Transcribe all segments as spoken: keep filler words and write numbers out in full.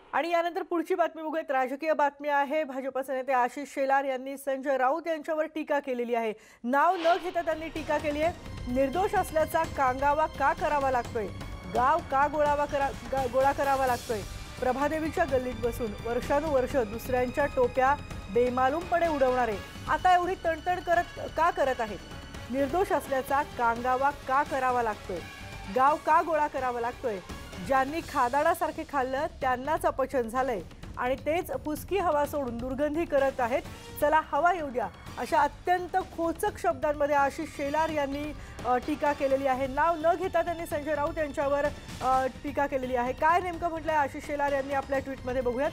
आणि यानंतर पुढची बातमी बघूयात। राजकीय बातमी आहे। भाजपचे नेते आशिष शेलार यांनी संजय राऊत यांच्यावर टीका केलेली आहे। नाव न घेता त्यांनी टीका केली आहे। निर्दोष असल्याचा कांगावा का करावा लागतोय, गाव का गोळावा करा गोळा करावा लागतोय, प्रभादेवीच्या गल्लीत बसून वर्षानुवर्ष दुसऱ्यांच्या टोप्या बेमालूमपणे उडवणारे आता एवढी तणतण करत का करत आहेत, निर्दोष असल्याचा कांगावा का करावा लागतोय, गाव का गोळा करावा लागतोय, ज्यांनी खादाडासारखे खाल्लं त्यांनाच अपचन झालंय आणि तेच फुसकी हवा सोडून दुर्गंधी करत आहेत, चला हवा येऊ द्या, अशा अत्यंत खोचक शब्दांमध्ये आशिष शेलार यांनी टीका केलेली आहे। नाव न घेता त्यांनी संजय राऊत यांच्यावर टीका केलेली आहे। काय नेमकं म्हटलंय आशिष शेलार यांनी आपल्या ट्विटमध्ये बघूयात।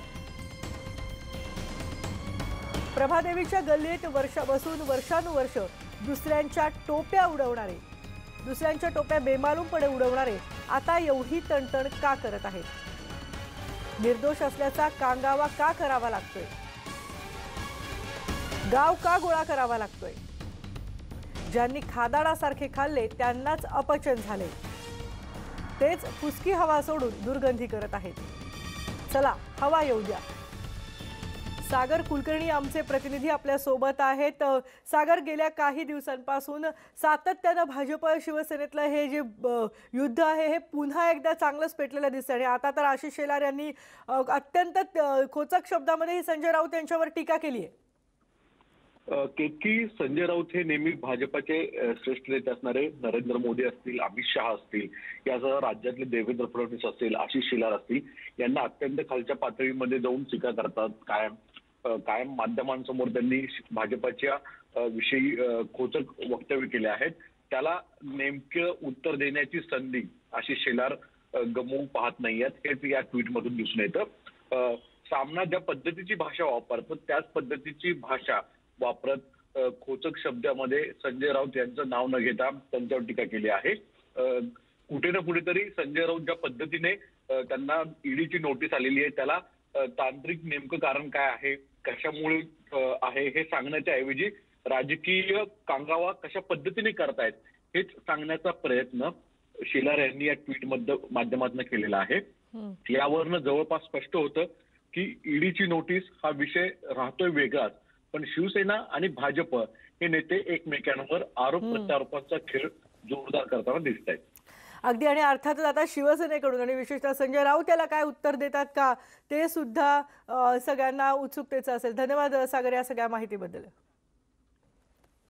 प्रभादेवीच्या गल्लीत वर्ष बसून वर्षानुवर्ष दुसऱ्यांच्या टोप्या उडवणारे दुसऱ्यांच्या टोप्या बेमालूमपणे उडवणारे आता एवढी तणतण का करत आहेत, निर्दोष असल्याचा कांगावा का करावा लागतोय, गाव का गोळा करावा लागतोय, ज्यांनी खादाडासारखे खाल्ले त्यांनाच अपचन झाले, तेच फुसकी हवा सोडून दुर्गंधी करत आहेत, चला हवा येऊ द्या। सागर कुलकर्णी आमचे प्रतिनिधी आपल्या सोबत आहेत। सागर, गेल्या काही दिवसांपासून सातत्याने भाजप शिवसेनेतलं हे जे युद्ध आहे हे पुन्हा एकदा चांगलंच पेटलेलं दिसतंय आणि आता तर आशिष शेलार यांनी अत्यंत खोचक शब्दामध्ये संजय राऊत यांच्यावर टीका केली आहे। केतकी, संजय राऊत हे नेहमी भाजपचे श्रेष्ठ नेते असणारे नरेंद्र मोदी असतील, अमित शहा असतील, यासह राज्यातले देवेंद्र फडणवीस असतील, आशिष शेलार असतील, यांना अत्यंत खालच्या पातळीमध्ये जाऊन टीका करतात। कायम कायम माध्यमांसमोर त्यांनी भाजपच्या विषयी खोचक वक्तव्य केले आहेत। त्याला नेमकं उत्तर देण्याची संधी आशिष शेलार गमवून पाहत नाहीयेत, हेच या ट्विटमधून दिसून येतं। सामना ज्या पद्धतीची भाषा वापरतो त्याच पद्धतीची भाषा वापरत खोचक शब्दामध्ये संजय राऊत यांचं नाव न घेता त्यांच्यावर टीका केली आहे। कुठे ना कुठेतरी संजय राऊत ज्या पद्धतीने त्यांना ईडीची नोटीस आलेली आहे त्याला तांत्रिक नेमकं कारण काय आहे, कशामुळे आहे हे सांगण्याच्या ऐवजी राजकीय कांगावा कशा पद्धतीने करतायत हेच सांगण्याचा प्रयत्न शेलार यांनी या ट्विट माध्यमातून केलेला आहे। यावरनं जवळपास स्पष्ट होतं की ईडीची नोटीस हा विषय राहतोय वेगळाच, पण शिवसेना आणि भाजप हे नेते एकमेकांवर आरोप प्रत्यारोपांचा खेळ जोरदार करताना दिसत आहेत। अगदी, आणि अर्थातच आता शिवसेनेकडून आणि विशेषतः संजय राऊत याला काय उत्तर देतात का ते सुद्धा सगळ्यांना उत्सुकतेचं असेल। धन्यवाद सागर या सगळ्या माहितीबद्दल।